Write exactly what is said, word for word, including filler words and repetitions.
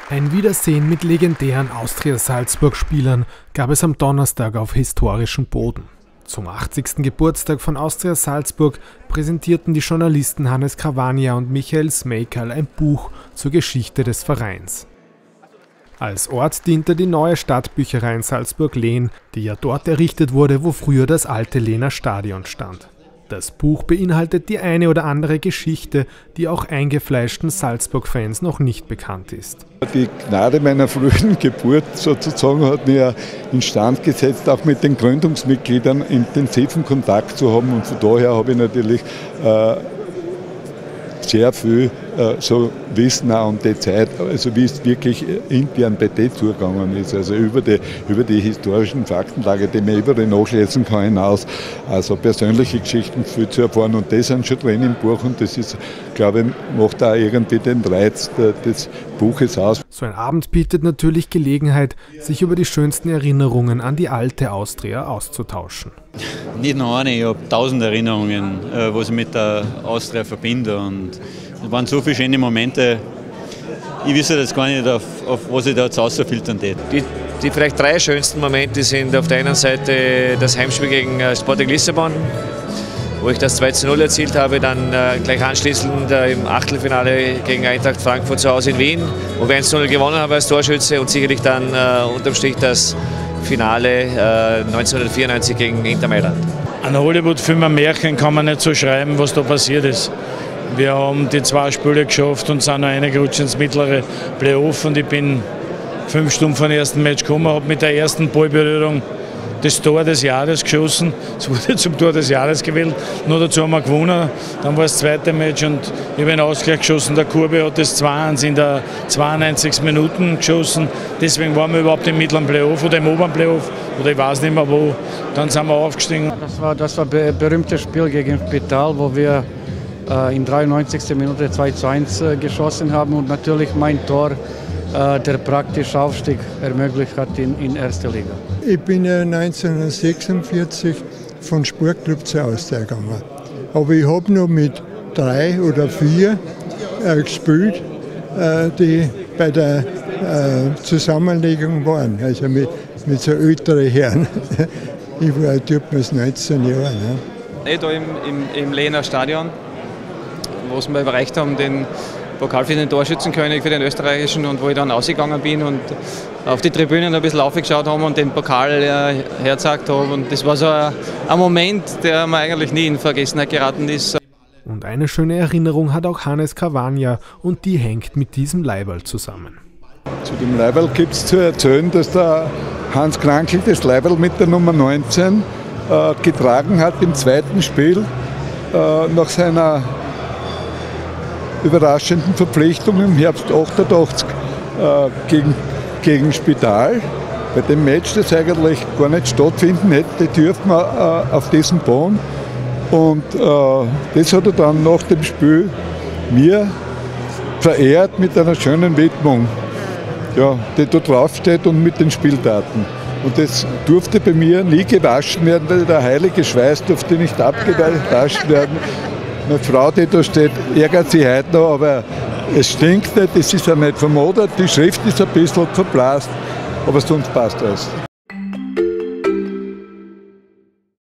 Ein Wiedersehen mit legendären Austria-Salzburg-Spielern gab es am Donnerstag auf historischem Boden. Zum achtzigsten Geburtstag von Austria Salzburg präsentierten die Journalisten Hannes Cavagna und Michael Smejkal ein Buch zur Geschichte des Vereins. Als Ort diente die neue Stadtbücherei in Salzburg-Lehn, die ja dort errichtet wurde, wo früher das alte Lehner Stadion stand. Das Buch beinhaltet die eine oder andere Geschichte, die auch eingefleischten Salzburg-Fans noch nicht bekannt ist. Die Gnade meiner frühen Geburt sozusagen hat mich ja instand gesetzt, auch mit den Gründungsmitgliedern intensiven Kontakt zu haben. Und von daher habe ich natürlich äh, sehr viel äh, so Wissen auch um die Zeit, also wie es wirklich intern bei denen zugegangen ist, also über die, über die historischen Faktenlage, die man überall nachlesen kann hinaus, also persönliche Geschichten viel zu erfahren, und das sind schon drin im Buch, und das ist, glaube ich, macht auch irgendwie den Reiz des Buches aus. So ein Abend bietet natürlich Gelegenheit, sich über die schönsten Erinnerungen an die alte Austria auszutauschen. Nicht nur eine, ich habe tausend Erinnerungen, was ich mit der Austria verbinde, und es waren so viele schöne Momente. Ich wüsste jetzt gar nicht, auf, auf was ich da jetzt rausfiltern tät. Die, die vielleicht drei schönsten Momente sind auf der einen Seite das Heimspiel gegen Sporting Lissabon, wo ich das zwei zu null erzielt habe, dann äh, gleich anschließend äh, im Achtelfinale gegen Eintracht Frankfurt zu Hause in Wien, wo wir eins zu null gewonnen haben als Torschütze, und sicherlich dann äh, unterm Strich das Finale äh, neunzehnhundertvierundneunzig gegen Inter Mailand. Ein Hollywood-Film, ein Märchen kann man nicht so schreiben, was da passiert ist. Wir haben die zwei Spiele geschafft und sind noch reingerutscht ins mittlere Playoff, und ich bin fünf Stunden vor dem ersten Match gekommen, habe mit der ersten Ballberührung das Tor des Jahres geschossen. Es wurde zum Tor des Jahres gewählt. Nur dazu haben wir gewonnen. Dann war das zweite Match und ich habe einen Ausgleich geschossen. Der Kurbe hat das zwei eins in der zweiundneunzigsten Minute geschossen. Deswegen waren wir überhaupt im mittleren Playoff oder im oberen Playoff, oder ich weiß nicht mehr wo. Dann sind wir aufgestiegen. Das war das war ein berühmtes Spiel gegen Spital, wo wir äh, in dreiundneunzigsten Minute zwei zu eins äh, geschossen haben, und natürlich mein Tor, der praktisch Aufstieg ermöglicht hat in, in erste Liga. Ich bin ja neunzehnhundertsechsundvierzig von Sportclub zur Austria gegangen. Aber ich habe noch mit drei oder vier äh, gespielt, äh, die bei der äh, Zusammenlegung waren, also mit, mit so älteren Herren. Ich war damals neunzehn Jahre. Ne? Ich da im, im, im Lehner Stadion, wo wir erreicht haben, den Pokal für den Torschützenkönig, für den österreichischen, und wo ich dann ausgegangen bin und auf die Tribünen ein bisschen aufgeschaut habe und den Pokal äh, hergezeigt habe. Und das war so ein, ein Moment, der mir eigentlich nie in Vergessenheit geraten ist. Und eine schöne Erinnerung hat auch Hannes Cavagna, und die hängt mit diesem Leiberl zusammen. Zu dem Leiberl gibt es zu erzählen, dass der Hans Krankl das Leiberl mit der Nummer neunzehn äh, getragen hat im zweiten Spiel äh, nach seiner überraschenden Verpflichtung im Herbst achtundachtzig äh, gegen, gegen Spital. Bei dem Match, das eigentlich gar nicht stattfinden hätte dürfen äh, auf diesem Boden. Und äh, das hat er dann nach dem Spiel mir verehrt mit einer schönen Widmung, ja, die da draufsteht, und mit den Spieldaten. Und das durfte bei mir nie gewaschen werden, weil der heilige Schweiß durfte nicht abgewaschen werden. Meine Frau, die da steht, ärgert sich heute noch, aber es stinkt nicht, es ist ja nicht vermodert, die Schrift ist ein bisschen verblasst, aber sonst passt alles.